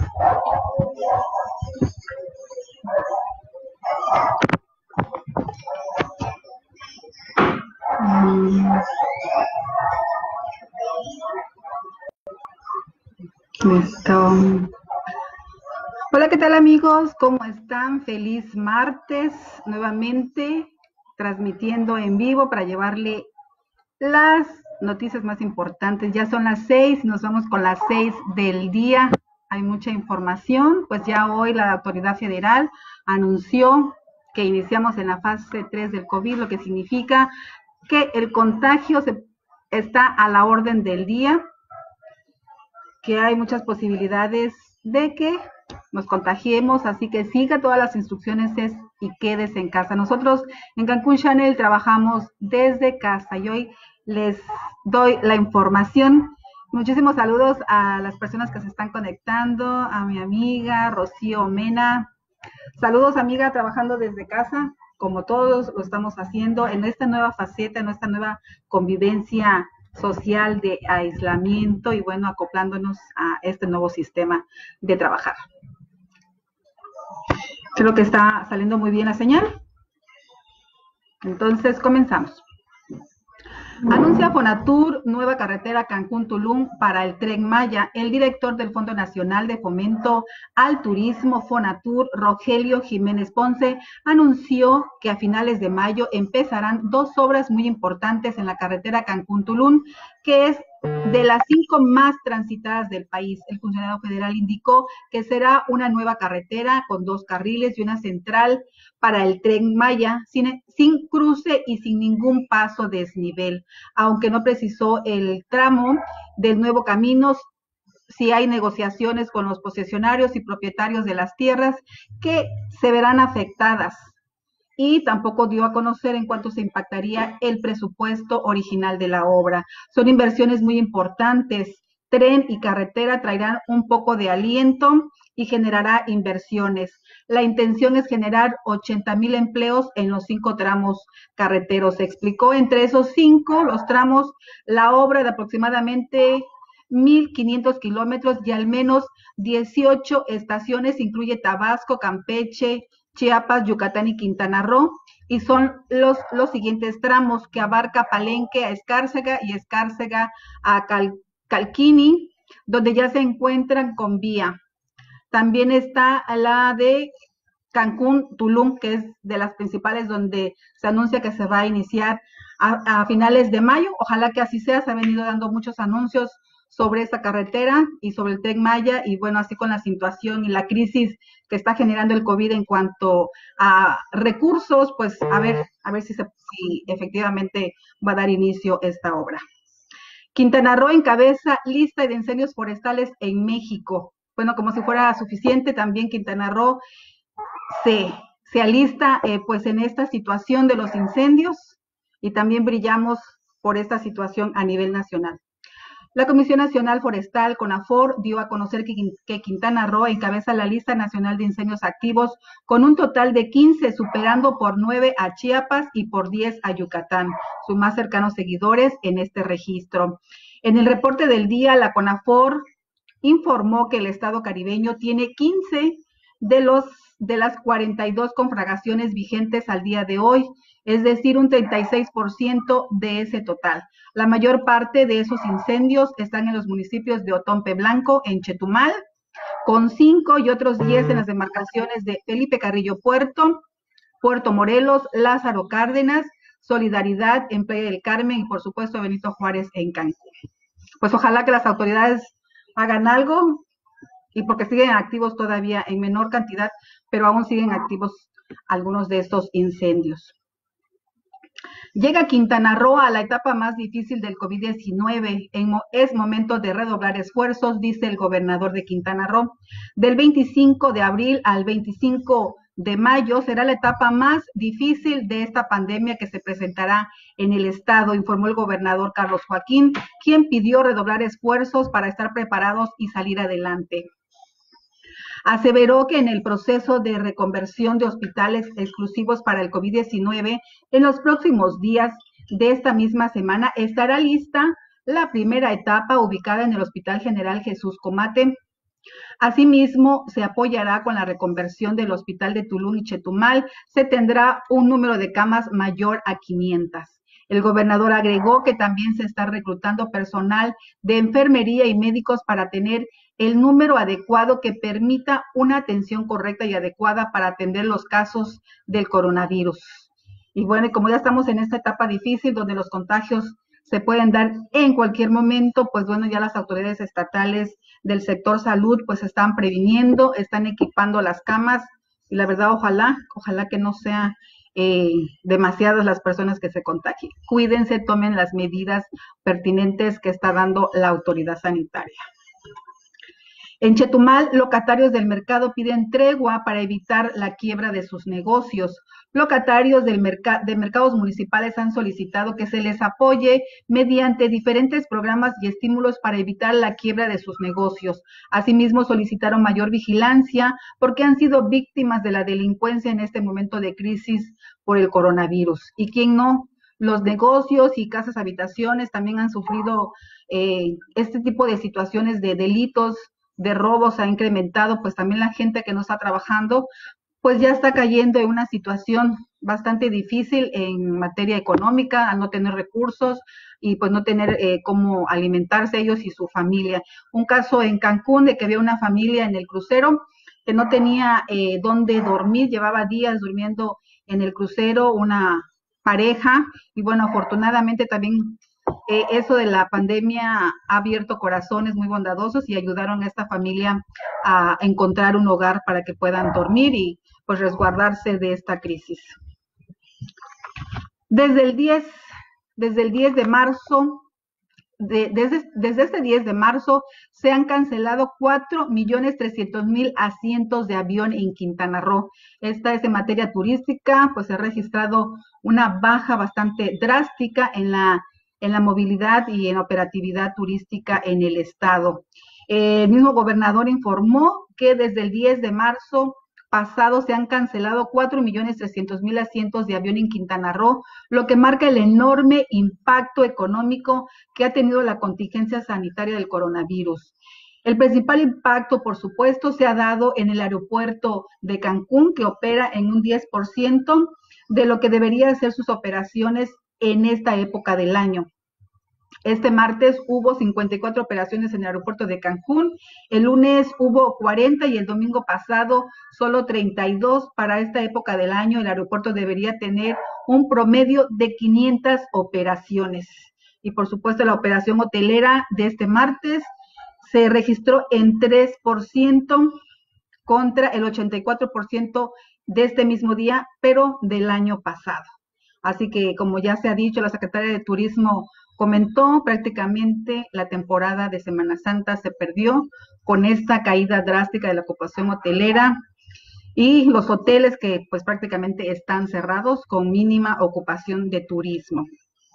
Listo. Hola, ¿qué tal amigos? ¿Cómo están? Feliz martes, nuevamente transmitiendo en vivo para llevarle las noticias más importantes. Ya son las 6, nos vamos con las 6 del día. Hay mucha información, pues ya hoy la autoridad federal anunció que iniciamos en la fase 3 del COVID, lo que significa que el contagio está a la orden del día, que hay muchas posibilidades de que nos contagiemos, así que siga todas las instrucciones y quédese en casa. Nosotros en Cancún Channel trabajamos desde casa y hoy les doy la información. Muchísimos saludos a las personas que se están conectando, a mi amiga Rocío Mena. Saludos amiga, trabajando desde casa, como todos lo estamos haciendo en esta nueva faceta, en esta nueva convivencia social de aislamiento y bueno, acoplándonos a este nuevo sistema de trabajar. Creo que está saliendo muy bien la señal. Entonces, comenzamos. Anuncia Fonatur nueva carretera Cancún-Tulum para el Tren Maya. El director del Fondo Nacional de Fomento al Turismo, Fonatur, Rogelio Jiménez Ponce, anunció que a finales de mayo empezarán dos obras muy importantes en la carretera Cancún-Tulum, que es de las 5 más transitadas del país. El funcionario federal indicó que será una nueva carretera con 2 carriles y una central para el Tren Maya, sin cruce y sin ningún paso desnivel. Aunque no precisó el tramo del nuevo camino, si hay negociaciones con los posesionarios y propietarios de las tierras que se verán afectadas. Y tampoco dio a conocer en cuánto se impactaría el presupuesto original de la obra. Son inversiones muy importantes. Tren y carretera traerán un poco de aliento y generará inversiones. La intención es generar 80,000 empleos en los 5 tramos carreteros. Se explicó entre esos 5, los tramos, la obra de aproximadamente 1,500 kilómetros y al menos 18 estaciones, incluye Tabasco, Campeche, Chiapas, Yucatán y Quintana Roo, y son los siguientes tramos que abarca Palenque a Escárcega y Escárcega a Calquini, donde ya se encuentran con vía. También está la de Cancún, Tulum, que es de las principales donde se anuncia que se va a iniciar a finales de mayo. Ojalá que así sea, se han venido dando muchos anuncios sobre esta carretera y sobre el Tren Maya, y bueno, así con la situación y la crisis que está generando el COVID en cuanto a recursos, pues a ver si efectivamente va a dar inicio esta obra. Quintana Roo encabeza lista de incendios forestales en México. Bueno, como si fuera suficiente, también Quintana Roo se alista pues en esta situación de los incendios y también brillamos por esta situación a nivel nacional. La Comisión Nacional Forestal, CONAFOR, dio a conocer que Quintana Roo encabeza la lista nacional de incendios activos con un total de 15, superando por 9 a Chiapas y por 10 a Yucatán, sus más cercanos seguidores en este registro. En el reporte del día, la CONAFOR informó que el estado caribeño tiene 15 de las 42 conflagraciones vigentes al día de hoy, es decir, un 36% de ese total. La mayor parte de esos incendios están en los municipios de Otompe Blanco, en Chetumal, con 5 y otros 10 en las demarcaciones de Felipe Carrillo Puerto, Puerto Morelos, Lázaro Cárdenas, Solidaridad en Playa del Carmen y por supuesto Benito Juárez en Cancún. Pues ojalá que las autoridades hagan algo, y porque siguen activos todavía en menor cantidad, pero aún siguen activos algunos de estos incendios. Llega Quintana Roo a la etapa más difícil del COVID-19. Es momento de redoblar esfuerzos, dice el gobernador de Quintana Roo. Del 25 de abril al 25 de mayo será la etapa más difícil de esta pandemia que se presentará en el estado, informó el gobernador Carlos Joaquín, quien pidió redoblar esfuerzos para estar preparados y salir adelante. Aseveró que en el proceso de reconversión de hospitales exclusivos para el COVID-19, en los próximos días de esta misma semana estará lista la primera etapa ubicada en el Hospital General Jesús Comate, Asimismo, se apoyará con la reconversión del Hospital de Tulum y Chetumal. Se tendrá un número de camas mayor a 500. El gobernador agregó que también se está reclutando personal de enfermería y médicos para tener el número adecuado que permita una atención correcta y adecuada para atender los casos del coronavirus. Y bueno, como ya estamos en esta etapa difícil donde los contagios se pueden dar en cualquier momento, pues bueno, ya las autoridades estatales del sector salud pues están previniendo, están equipando las camas y la verdad ojalá que no sea demasiadas las personas que se contagien. Cuídense, tomen las medidas pertinentes que está dando la autoridad sanitaria. En Chetumal, locatarios del mercado piden tregua para evitar la quiebra de sus negocios. Locatarios de mercados municipales han solicitado que se les apoye mediante diferentes programas y estímulos para evitar la quiebra de sus negocios. Asimismo, solicitaron mayor vigilancia porque han sido víctimas de la delincuencia en este momento de crisis por el coronavirus. ¿Y quién no? Los negocios y casas habitaciones también han sufrido este tipo de situaciones de delitos, de robos ha incrementado, pues también la gente que no está trabajando, pues ya está cayendo en una situación bastante difícil en materia económica, al no tener recursos y pues no tener cómo alimentarse ellos y su familia. Un caso en Cancún de que había una familia en el crucero que no tenía dónde dormir, llevaba días durmiendo en el crucero, una pareja, y bueno, afortunadamente también eso de la pandemia ha abierto corazones muy bondadosos y ayudaron a esta familia a encontrar un hogar para que puedan dormir y pues resguardarse de esta crisis. Desde el 10 de marzo, desde este 10 de marzo se han cancelado 4.300.000 asientos de avión en Quintana Roo. Esta es en materia turística, pues se ha registrado una baja bastante drástica en la movilidad y en operatividad turística en el estado. El mismo gobernador informó que desde el 10 de marzo pasado se han cancelado 4.300.000 asientos de avión en Quintana Roo, lo que marca el enorme impacto económico que ha tenido la contingencia sanitaria del coronavirus. El principal impacto, por supuesto, se ha dado en el aeropuerto de Cancún, que opera en un 10% de lo que debería ser sus operaciones en esta época del año. Este martes hubo 54 operaciones en el aeropuerto de Cancún, el lunes hubo 40 y el domingo pasado solo 32. Para esta época del año el aeropuerto debería tener un promedio de 500 operaciones. Y por supuesto la operación hotelera de este martes se registró en 3% contra el 84% de este mismo día, pero del año pasado. Así que, como ya se ha dicho, la Secretaría de Turismo comentó, prácticamente la temporada de Semana Santa se perdió con esta caída drástica de la ocupación hotelera y los hoteles que pues prácticamente están cerrados con mínima ocupación de turismo.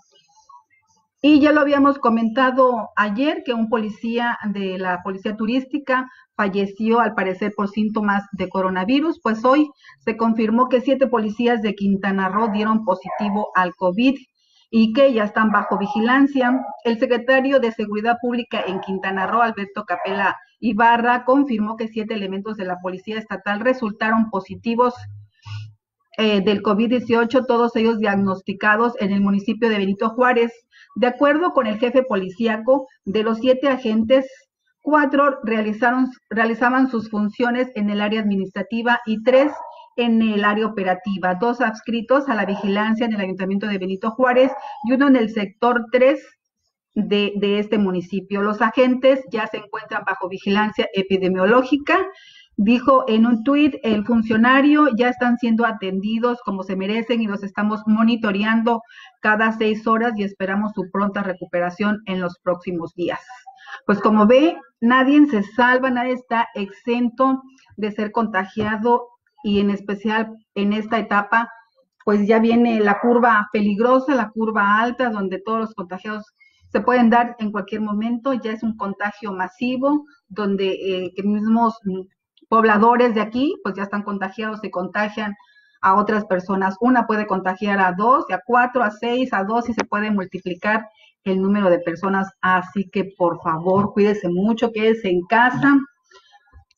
Y ya lo habíamos comentado ayer que un policía de la policía turística falleció al parecer por síntomas de coronavirus, pues hoy se confirmó que 7 policías de Quintana Roo dieron positivo al COVID y que ya están bajo vigilancia. El secretario de Seguridad Pública en Quintana Roo, Alberto Capela Ibarra, confirmó que 7 elementos de la Policía Estatal resultaron positivos del COVID-19, todos ellos diagnosticados en el municipio de Benito Juárez. De acuerdo con el jefe policíaco, de los 7 agentes, 4 realizaban sus funciones en el área administrativa y 3 en el área operativa, 2 adscritos a la vigilancia en el Ayuntamiento de Benito Juárez y 1 en el sector 3 de este municipio. Los agentes ya se encuentran bajo vigilancia epidemiológica. Dijo en un tuit, el funcionario ya están siendo atendidos como se merecen y los estamos monitoreando cada 6 horas y esperamos su pronta recuperación en los próximos días. Pues como ve, nadie se salva, nadie está exento de ser contagiado y en especial en esta etapa, pues ya viene la curva peligrosa, la curva alta, donde todos los contagiados se pueden dar en cualquier momento, ya es un contagio masivo, donde mismos pobladores de aquí, pues ya están contagiados, se contagian a otras personas. Una puede contagiar a 2, a 4, a 6, a 2 y se puede multiplicar el número de personas. Así que por favor, cuídese mucho, quédese en casa,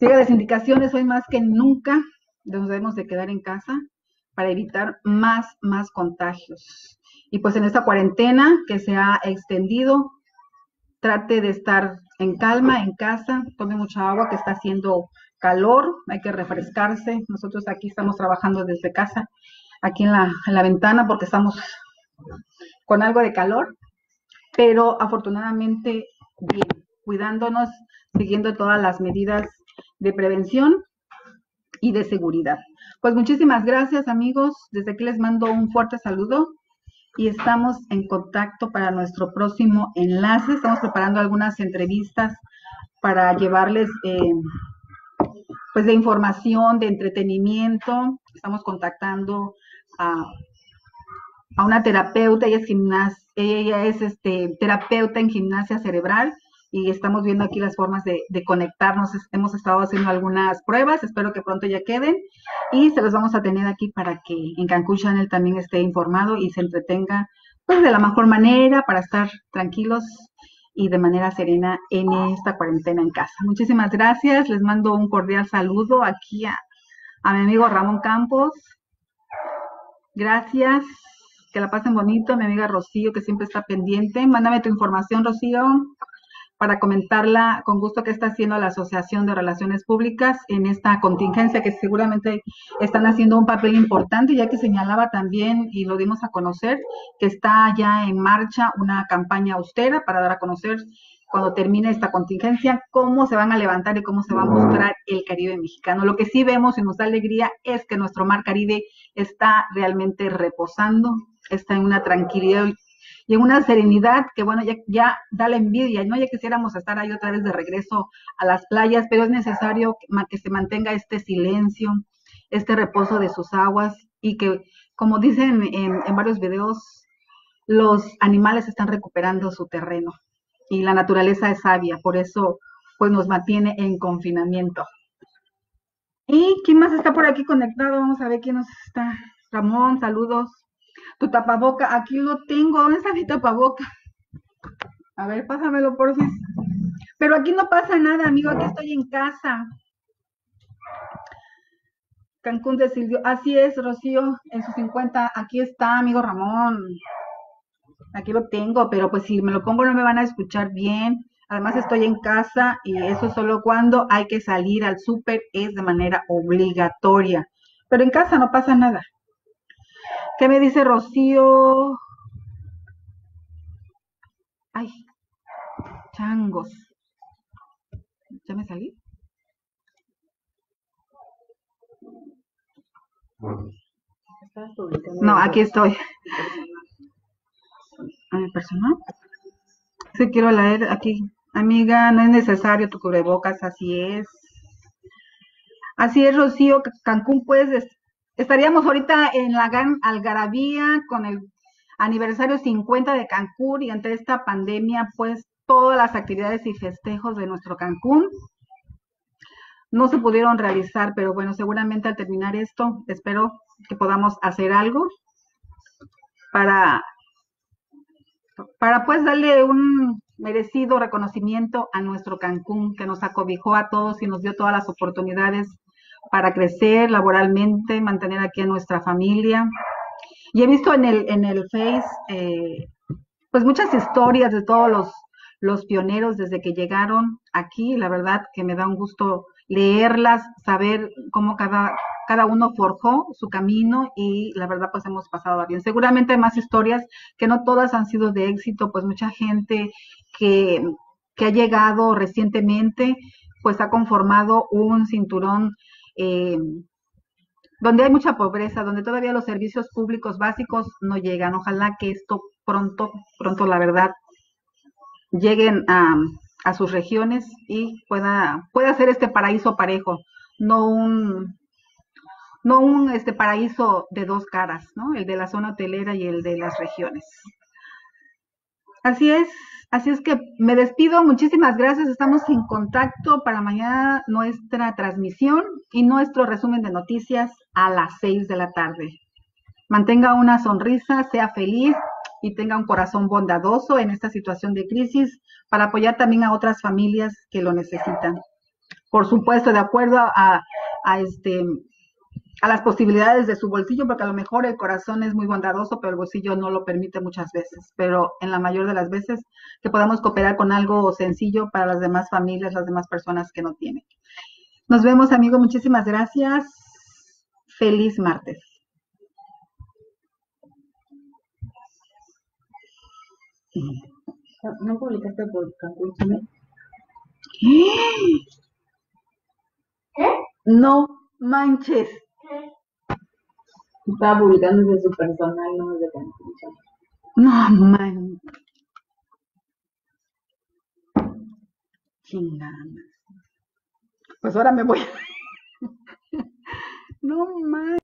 Sigue las indicaciones, hoy más que nunca nos debemos de quedar en casa para evitar más contagios. Y pues en esta cuarentena que se ha extendido, trate de estar en calma, en casa, tome mucha agua, que está haciendo calor, hay que refrescarse. Nosotros aquí estamos trabajando desde casa, aquí en la ventana, porque estamos con algo de calor, pero afortunadamente bien, cuidándonos, siguiendo todas las medidas de prevención y de seguridad. Pues muchísimas gracias, amigos. Desde aquí les mando un fuerte saludo y estamos en contacto para nuestro próximo enlace. Estamos preparando algunas entrevistas para llevarles pues de información, de entretenimiento. Estamos contactando a una terapeuta, ella es terapeuta en gimnasia cerebral y estamos viendo aquí las formas de conectarnos. Hemos estado haciendo algunas pruebas, espero que pronto ya queden y se los vamos a tener aquí para que en Cancún Channel también esté informado y se entretenga pues de la mejor manera para estar tranquilos y de manera serena en esta cuarentena en casa. Muchísimas gracias, les mando un cordial saludo aquí a mi amigo Ramón Campos. Gracias, que la pasen bonito, mi amiga Rocío, que siempre está pendiente. Mándame tu información, Rocío, para comentarla con gusto que está haciendo la Asociación de Relaciones Públicas en esta contingencia, que seguramente están haciendo un papel importante, ya que señalaba también, y lo dimos a conocer, que está ya en marcha una campaña austera para dar a conocer cuando termine esta contingencia, cómo se van a levantar y cómo se va a mostrar el Caribe mexicano. Lo que sí vemos y nos da alegría es que nuestro mar Caribe está realmente reposando, está en una tranquilidad y en una serenidad que, bueno, ya da la envidia, ¿no? Ya quisiéramos estar ahí otra vez de regreso a las playas, pero es necesario que se mantenga este silencio, este reposo de sus aguas y que, como dicen en varios videos, los animales están recuperando su terreno y la naturaleza es sabia, por eso pues nos mantiene en confinamiento. ¿Y quién más está por aquí conectado? Vamos a ver quién nos está. Ramón, saludos. Tu tapaboca, aquí lo tengo. ¿Dónde está mi tapaboca? A ver, pásamelo, por fin. Pero aquí no pasa nada, amigo. Aquí estoy en casa. Cancún decidió. Así es, Rocío, en sus 50. Aquí está, amigo Ramón. Aquí lo tengo, pero pues si me lo pongo no me van a escuchar bien. Además estoy en casa y eso solo cuando hay que salir al súper es de manera obligatoria. Pero en casa no pasa nada. ¿Qué me dice Rocío? Ay, changos. ¿Ya me salí? No, aquí estoy. ¿A mi persona? Sí, quiero leer aquí. Amiga, no es necesario tu cubrebocas, así es. Así es, Rocío. Cancún, pues, estaríamos ahorita en la gran algarabía con el aniversario 50 de Cancún y ante esta pandemia, pues, todas las actividades y festejos de nuestro Cancún no se pudieron realizar, pero bueno, seguramente al terminar esto, espero que podamos hacer algo para pues darle un merecido reconocimiento a nuestro Cancún, que nos acobijó a todos y nos dio todas las oportunidades para crecer laboralmente, mantener aquí a nuestra familia. Y he visto en el Face, pues muchas historias de todos los pioneros desde que llegaron aquí. La verdad que me da un gusto leerlas, saber cómo cada uno forjó su camino y la verdad pues hemos pasado bien. Seguramente hay más historias que no todas han sido de éxito, pues mucha gente que ha llegado recientemente pues ha conformado un cinturón donde hay mucha pobreza, donde todavía los servicios públicos básicos no llegan. Ojalá que esto pronto, la verdad, lleguen a sus regiones y pueda ser este paraíso parejo, no un paraíso de dos caras, ¿no? El de la zona hotelera y el de las regiones. Así es que me despido, muchísimas gracias, estamos en contacto para mañana nuestra transmisión y nuestro resumen de noticias a las 6 de la tarde. Mantenga una sonrisa, sea feliz y tenga un corazón bondadoso en esta situación de crisis para apoyar también a otras familias que lo necesitan. por supuesto, de acuerdo a las posibilidades de su bolsillo, porque a lo mejor el corazón es muy bondadoso, pero el bolsillo no lo permite muchas veces. Pero en la mayor de las veces que podamos cooperar con algo sencillo para las demás familias, las demás personas que no tienen. Nos vemos, amigo. Muchísimas gracias. Feliz martes. ¿No publicaste por Cancún, Chile? ¿Qué? No manches. Estaba publicando desde su personal, no desde Cancún, Chile. No man. Chingada. Pues ahora me voy. No man.